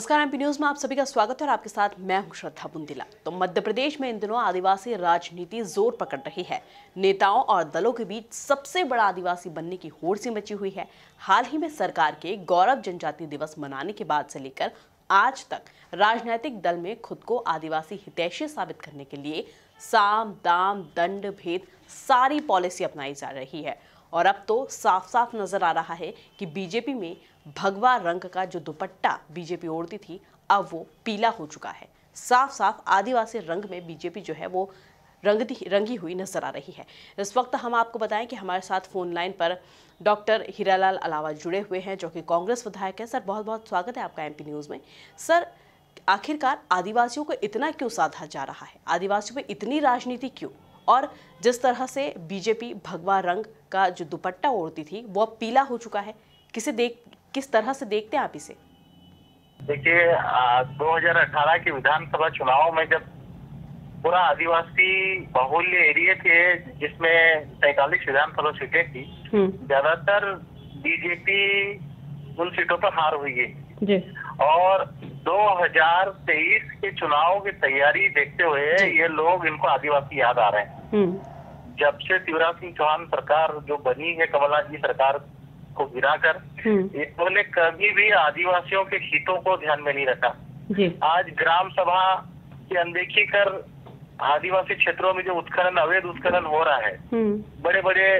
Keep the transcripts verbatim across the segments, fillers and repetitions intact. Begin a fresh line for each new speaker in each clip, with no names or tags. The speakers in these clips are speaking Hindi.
नमस्कार, एमपी न्यूज में आप सभी का स्वागत है और आपके साथ मैं हूं श्रद्धा बुंदिला। तो मध्य प्रदेश में इन दिनों आदिवासी राजनीति जोर पकड़ रही है। नेताओं और दलों के बीच सबसे बड़ा आदिवासी बनने की होड़ सी मची हुई है। हाल ही में सरकार के गौरव जनजाति दिवस मनाने के बाद से लेकर आज तक राजनीतिक दल में खुद को आदिवासी हितैषी साबित करने के लिए साम दाम दंड भेद सारी पॉलिसी अपनाई जा रही है। और अब तो साफ साफ नजर आ रहा है कि बीजेपी में भगवा रंग का जो दुपट्टा बीजेपी ओढ़ती थी अब वो पीला हो चुका है। साफ साफ आदिवासी रंग में बीजेपी जो है वो रंगती रंगी हुई नजर आ रही है। इस वक्त हम आपको बताएं कि हमारे साथ फोन लाइन पर डॉक्टर हीरालाल अलावा जुड़े हुए हैं, जो कि कांग्रेस विधायक है। सर, बहुत बहुत स्वागत है आपका एमपी न्यूज में। सर, आखिरकार आदिवासियों को इतना क्यों साधा जा रहा है? आदिवासियों पर इतनी राजनीति क्यों? और जिस तरह से बीजेपी भगवा रंग का जो दुपट्टा ओढ़ती थी वो अब पीला हो चुका है, किसे देख किस तरह से देखते हैं आप इसे?
देखिए, दो हज़ार अठारह के विधानसभा चुनाव में जब पूरा आदिवासी बाहुल्य एरिया थे, जिसमें सैतालीस विधानसभा सीटें थी, ज्यादातर बीजेपी उन सीटों पर हार हुई है। और दो हज़ार तेईस के चुनाव की तैयारी देखते हुए ये लोग इनको आदिवासी याद आ रहे हैं। जब से शिवराज सिंह चौहान सरकार जो बनी है, कमलनाथ जी सरकार को गिराकर, इन्होंने कभी भी आदिवासियों के हितों को ध्यान में नहीं रखा। आज ग्राम सभा की अनदेखी कर आदिवासी क्षेत्रों में जो उत्खनन, अवैध उत्खनन हो रहा है, बड़े बड़े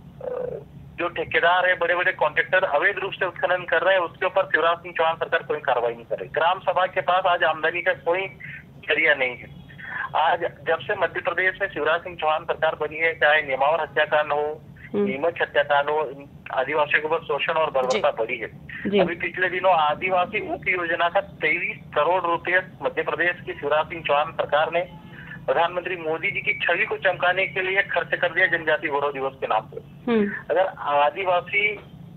जो ठेकेदार है, बड़े बड़े कॉन्ट्रैक्टर अवैध रूप से उत्खनन कर रहे हैं, उसके ऊपर शिवराज सिंह चौहान सरकार कोई कार्रवाई नहीं कर रही। ग्राम सभा के पास आज आमदनी का कोई जरिया नहीं है। आज जब से मध्य प्रदेश में शिवराज सिंह चौहान सरकार बनी है, चाहे नेमावर हत्याकांड हो, नीमच हत्याकांड हो, आदिवासियों के ऊपर शोषण और बर्बरता बढ़ी है। अभी पिछले दिनों आदिवासी उप योजना का तेईस करोड़ रुपए मध्य प्रदेश की शिवराज सिंह चौहान सरकार ने प्रधानमंत्री मोदी जी की छवि को चमकाने के लिए खर्च कर दिया, जनजाति गौरव दिवस के नाम पे। अगर आदिवासी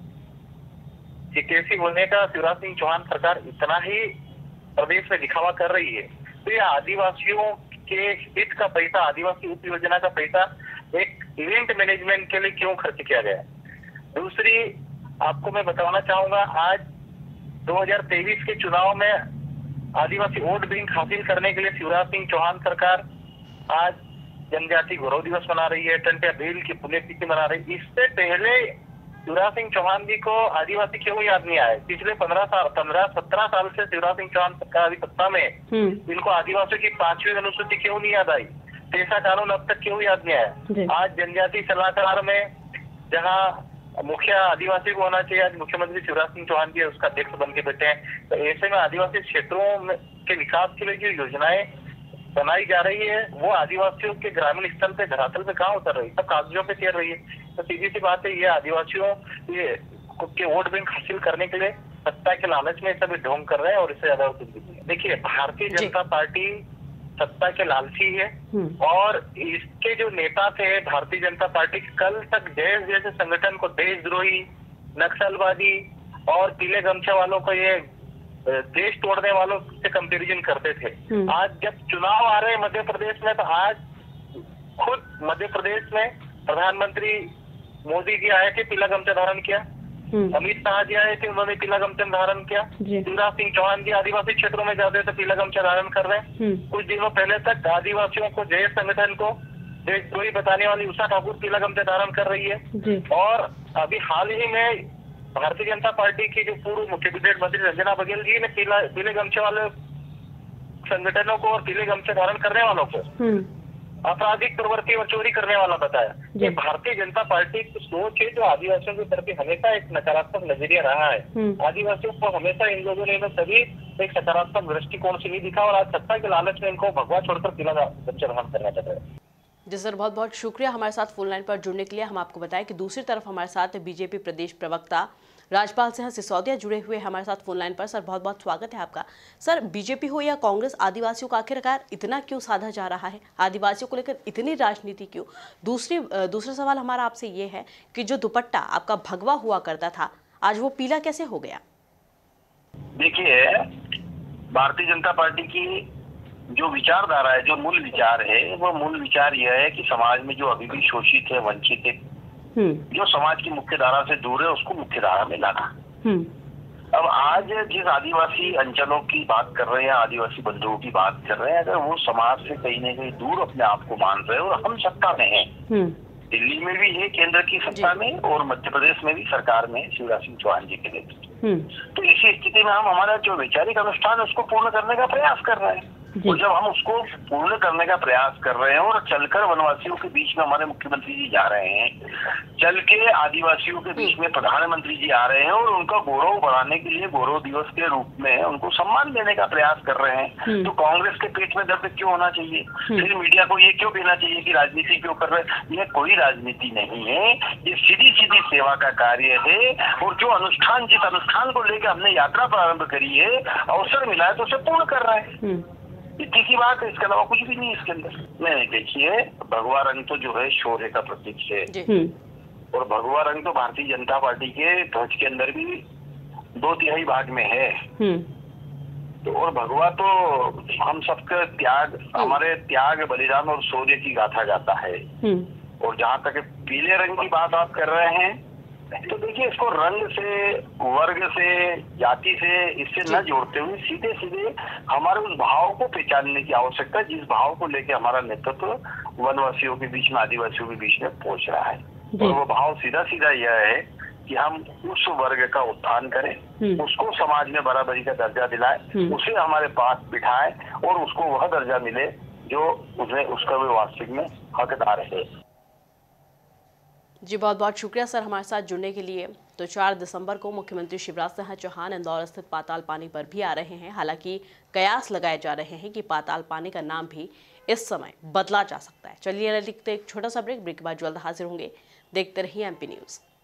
हितैषी होने का शिवराज सिंह चौहान सरकार इतना ही प्रदेश में दिखावा कर रही है, तो ये आदिवासियों के हित का पैसा, आदिवासी उप योजना का पैसा एक इवेंट मैनेजमेंट के लिए क्यों खर्च किया गया? दूसरी आपको मैं बताना चाहूंगा, आज दो हज़ार तेईस के चुनाव में आदिवासी वोट बैंक हासिल करने के लिए शिवराज सिंह चौहान सरकार आज जनजाति गौरव दिवस मना रही है, टंट्या भील की पुण्यतिथि मना रही है। इससे पहले शिवराज सिंह चौहान जी को आदिवासी क्यों याद नहीं आए? पिछले पंद्रह साल पंद्रह सत्रह साल से शिवराज सिंह चौहान सरकार अभी सत्ता में, इनको आदिवासियों की पांचवी अनुसूची क्यों नहीं याद आई? पैसा कानून अब तक क्यों याद नहीं आया? आज जनजाति सलाहकार में जहाँ मुखिया आदिवासी को होना चाहिए, आज मुख्यमंत्री शिवराज सिंह चौहान जी उसका अध्यक्ष बन के बैठे हैं। तो ऐसे में आदिवासी क्षेत्रों के विकास के लिए जो योजनाएं बनाई जा रही है, वो आदिवासियों के ग्रामीण स्तर पे, धरातल पे कहाँ उतर रही है? सब कागजों पे तैर रही है। तो सीधी सी बात है, ये आदिवासियों ये के वोट बैंक हासिल करने के लिए सत्ता के लालच में सभी ढोंग कर रहे हैं, और इससे ज्यादा कुछ नहीं है। देखिए, भारतीय जनता पार्टी सत्ता के लालची है, और इसके जो नेता थे भारतीय जनता पार्टी, कल तक देश जैसे संगठन को देशद्रोही, नक्सलवादी और पीले गमछे वालों को, ये देश तोड़ने वालों से कंपैरिजन करते थे। आज जब चुनाव आ रहे हैं मध्य प्रदेश में, तो आज खुद मध्य प्रदेश में प्रधानमंत्री मोदी जी आए थे, पीला गमछा धारण किया। अमित शाह जी आए थे, उन्होंने पीला गमछा धारण किया। शिवराज सिंह चौहान जी आदिवासी क्षेत्रों में जाते थे, पीला गमछा धारण कर रहे हैं। कुछ दिनों पहले तक आदिवासियों को, जय संगठन को देशद्रोही बताने वाली उषा ठाकुर पीला गमछा धारण कर रही है। और अभी हाल ही में भारतीय जनता पार्टी की जो पूर्व मुख्य कैबिनेट मंत्री रंजना बघेल जी ने पीला पीले गमछे वाले संगठनों को और पीले गमछे धारण करने वालों को आपराधिक प्रवृत्ति और चोरी करने वाला बताया। ये भारतीय जनता पार्टी की सोच है, जो आदिवासियों के प्रति हमेशा एक नकारात्मक नजरिया रहा है। आदिवासियों को हमेशा इन लोगों ने सभी एक सकारात्मक दृष्टिकोण से नहीं दिखा, और आज सत्ता के लालच में इनको भगवा छोड़कर पीला गमछा धारण करना चाहता है।
जी सर, बहुत बहुत शुक्रिया हमारे साथ फोन लाइन पर जुड़ने के लिए। हम आपको बताएं कि दूसरी तरफ हमारे साथ बीजेपी प्रदेश प्रवक्ता राजपाल सिंह सिसोदिया जुड़े हुए हमारे साथ फोन लाइन पर। सर, बहुत बहुत स्वागत है आपका। सर, बीजेपी हो या कांग्रेस, आदिवासियों का आखिरकार इतना क्यों साधा जा रहा है? आदिवासियों को लेकर इतनी राजनीति क्यों? दूसरी दूसरा सवाल हमारा आपसे ये है कि जो दुपट्टा आपका भगवा हुआ करता था, आज वो पीला कैसे हो गया?
देखिए, भारतीय जनता पार्टी की जो विचारधारा है, जो मूल विचार है, वो मूल विचार यह है कि समाज में जो अभी भी शोषित है, वंचित है, जो समाज की मुख्य धारा से दूर है, उसको मुख्य धारा में लाना।
अब आज जिस आदिवासी अंचलों की बात कर रहे हैं, आदिवासी बंधुओं की बात कर रहे हैं, अगर वो समाज से कहीं ना कहीं दूर अपने आप को मान रहे हैं और हम सत्ता में हैं, दिल्ली में भी है केंद्र की सत्ता में और मध्य प्रदेश में भी सरकार में शिवराज सिंह चौहान जी के नेतृत्व, तो इसी स्थिति में हम हमारा जो वैचारिक अनुष्ठान है उसको पूर्ण करने का प्रयास कर रहे हैं। और जब हम उसको पूर्ण करने का प्रयास कर रहे हैं और चलकर वनवासियों के बीच में हमारे मुख्यमंत्री जी जा रहे हैं, चल के आदिवासियों के बीच में प्रधानमंत्री जी आ रहे हैं और उनका गौरव बढ़ाने के लिए गौरव दिवस के रूप में उनको सम्मान देने का प्रयास कर रहे हैं, तो कांग्रेस के पेट में दर्द क्यों होना चाहिए? फिर मीडिया को ये क्यों कहना चाहिए कि राजनीति क्यों कर रहे हैं? ये कोई राजनीति नहीं है, ये सीधी सीधी सेवा का कार्य है। और जो अनुष्ठान, जिस अनुष्ठान को लेकर हमने यात्रा प्रारंभ करी है, अवसर मिला है तो उसे पूर्ण कर रहे हैं, इतनी सी बात है, इसके अलावा कुछ भी नहीं इसके अंदर। नहीं, देखिए, भगवा रंग तो जो है शौर्य का प्रतीक है, और भगवा रंग तो भारतीय जनता पार्टी के ध्वज के अंदर भी दो तिहाई भाग में है। तो और भगवा तो हम सबके त्याग, हमारे त्याग, बलिदान और शौर्य की गाथा गाता है। और जहाँ तक पीले रंग की बात आप कर रहे हैं, तो देखिए, इसको रंग से, वर्ग से, जाति से, इससे न जोड़ते हुए सीधे सीधे हमारे उस भाव को पहचानने की आवश्यकता है, जिस भाव को लेकर हमारा नेतृत्व वनवासियों के बीच में, आदिवासियों के बीच में पहुंच रहा है। और वो भाव सीधा सीधा यह है कि हम उस वर्ग का उत्थान करें, उसको समाज में बराबरी का दर्जा दिलाए, उसे हमारे पास बिठाए और उसको वह दर्जा मिले जो उसे, उसका भी वास्तविक में हकदार है।
जी, बहुत बहुत शुक्रिया सर हमारे साथ जुड़ने के लिए। तो चार दिसंबर को मुख्यमंत्री शिवराज सिंह चौहान इंदौर स्थित पाताल पानी पर भी आ रहे हैं। हालांकि कयास लगाए जा रहे हैं कि पाताल पानी का नाम भी इस समय बदला जा सकता है। चलिए लिखते एक छोटा सा ब्रेक, ब्रेक के बाद जल्द हाजिर होंगे। देखते रहिए एमपी न्यूज़।